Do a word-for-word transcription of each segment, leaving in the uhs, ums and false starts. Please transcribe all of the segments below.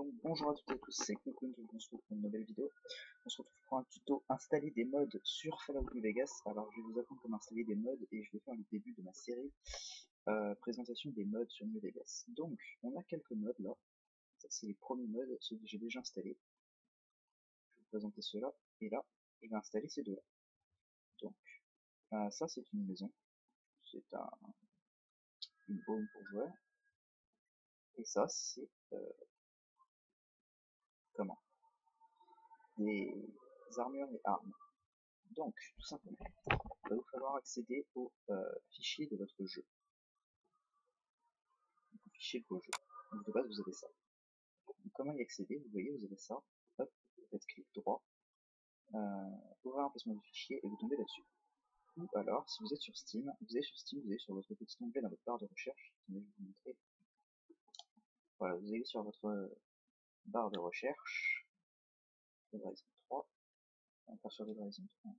Donc bonjour à toutes et à tous, c'est Knokun, on se retrouve pour une nouvelle vidéo. On se retrouve pour un tuto installer des mods sur Fallout New Vegas. Alors je vais vous apprendre comment installer des mods et je vais faire le début de ma série euh, présentation des mods sur New Vegas. Donc on a quelques mods là, ça c'est les premiers mods, ceux que j'ai déjà installés. Je vais vous présenter ceux-là, et là je vais installer ces deux-là. Donc euh, ça c'est une maison, c'est un, une home pour joueurs, et ça c'est euh, comment des armures et armes. Donc, tout simplement, il va vous falloir accéder au euh, fichier de votre jeu. Donc, au fichier de vos jeux. Donc, de base, vous avez ça. Donc, comment y accéder? Vous voyez, vous avez ça. Hop, vous faites clic droit, euh, ouvrir l'emplacement du fichier et vous tombez là-dessus. Ou alors, si vous êtes sur Steam, vous allez sur Steam, vous allez sur votre petit onglet dans votre barre de recherche. Attendez, je vais vous montrer. Voilà, vous allez sur votre barre de recherche. Dead Rising trois. On part sur Dead Rising trois.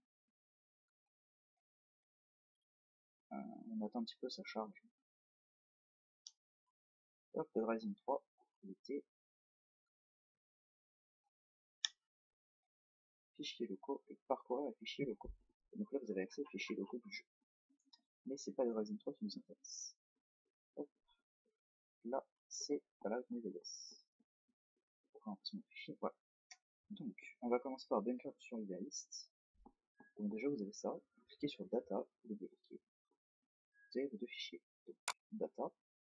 Euh, on attend un petit peu, ça charge. Hop, Dead Rising trois, l'été. Fichiers locaux et parcourir les fichiers locaux. Et donc là, vous avez accès aux fichiers locaux du jeu. Mais c'est pas le Ryzen trois qui nous intéresse. Hop. Là, c'est Fallout New Vegas. Pourquoi on passe mon fichier? Voilà. Donc, on va commencer par Bunker Survivalist. Donc déjà, vous avez ça. Vous cliquez sur Data, vous le décliquez. Vous avez vos deux fichiers. Donc, Data.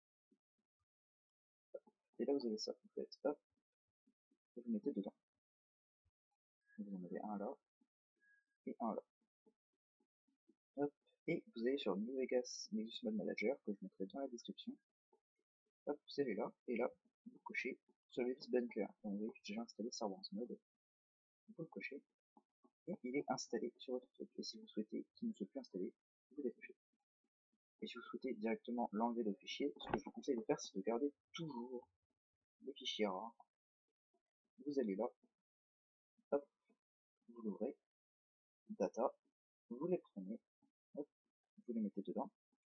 Et là, vous avez ça. Vous faites hop. Et vous mettez dedans. Vous en avez un là. Et un là. Hop. Et vous allez sur New Vegas Nexus Mod Manager, que je mettrai dans la description. Hop, vous allez là. Et là, vous cochez Survivalist Bunker. Donc, vous voyez que j'ai déjà installé Star Wars Mode. Vous le cochez. Et il est installé sur votre truc. Et si vous souhaitez qu'il ne soit plus installé, vous le décochez. Et si vous souhaitez directement l'enlever de fichier, ce que je vous conseille de faire, c'est de garder toujours les fichiers rares. Vous allez là, hop, vous l'ouvrez, data, vous les prenez, hop, vous les mettez dedans.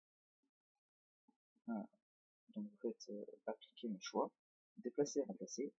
Voilà. Donc vous faites euh, appliquer mes choix, déplacer, remplacer.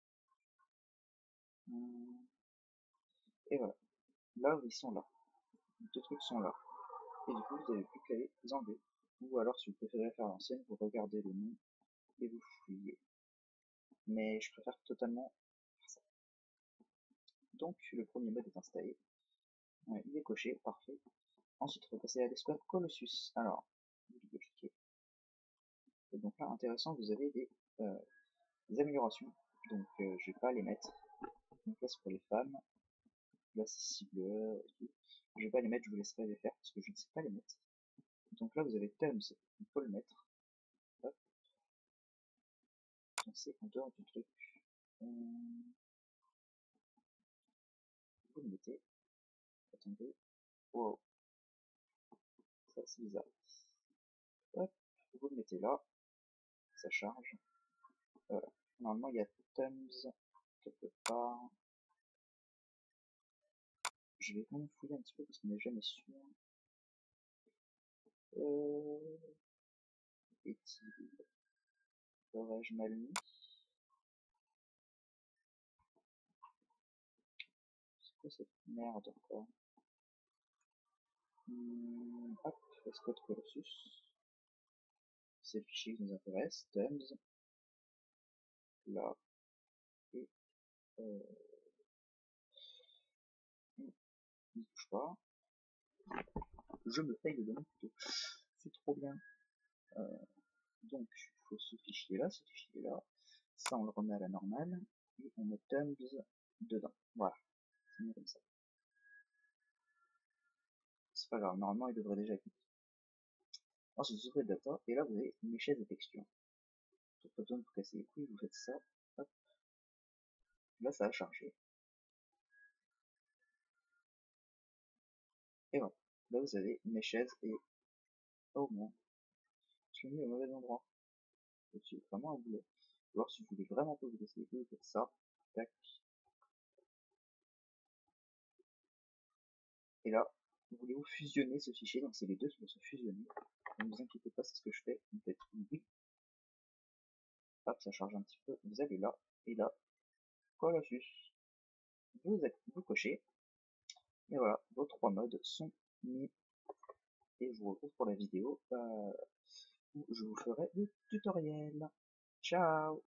Hum, et voilà. Là où ils sont là. Les deux trucs sont là. Et du coup, vous n'avez plus qu'à les enlever. Ou alors, si vous préférez faire l'ancienne, vous regardez le nom et vous fouillez. Mais je préfère totalement faire ça. Donc le premier mode est installé. Ouais, il est coché, parfait. Ensuite, on va passer à l'escouade Colossus. Alors, vous double-cliquez. Et donc là, intéressant, vous avez des, euh, des améliorations. Donc euh, je vais pas les mettre. Donc là, c'est pour les femmes. Là, c'est cibleur et tout. Je vais pas les mettre, je vous laisserai les faire parce que je ne sais pas les mettre. Donc là, vous avez Tums, il faut le mettre. Hop. Donc c'est en dehors du truc. Euh... Vous le mettez. Attendez. Wow. Ça, c'est bizarre. Hop. Vous le mettez là. Ça charge. Voilà. Normalement, il y a Tums quelque part. Je vais quand même fouiller un petit peu parce qu'on n'est jamais sûr. Euh... Est-il... L'aurais-je mal mis? C'est quoi cette merde encore? Hum, hop, Escort Colossus. C'est le fichier qui nous intéresse. Tums. Là. Et... Euh... Il ne bouge pas. Je me paye le nom plutôt. C'est trop bien. Euh... Donc, il faut ce fichier là, ce fichier là. Ça, on le remet à la normale. Et on met Tums dedans. Voilà. C'est mieux comme ça. C'est pas grave, normalement il devrait déjà être mis. Ensuite vous ouvrez data, et là vous avez une échelle de texture. Donc pas besoin de vous casser les couilles, vous faites ça, hop. Là ça a chargé. Et voilà. Là vous avez mes chaises et... Oh non. Je suis mis au mauvais endroit. Je suis vraiment à boulet. Alors si vous voulez vraiment pas vous casser les couilles, vous faites ça. Tac. Et là, vous voulez vous fusionner ce fichier, donc c'est les deux qui vont se fusionner. Ne vous inquiétez pas, c'est ce que je fais. Vous faites oui. Hop, ça charge un petit peu. Vous allez là, et là, Colossus. Vous, vous cochez. Et voilà, vos trois modes sont mis. Et je vous retrouve pour la vidéo euh, où je vous ferai le tutoriel. Ciao!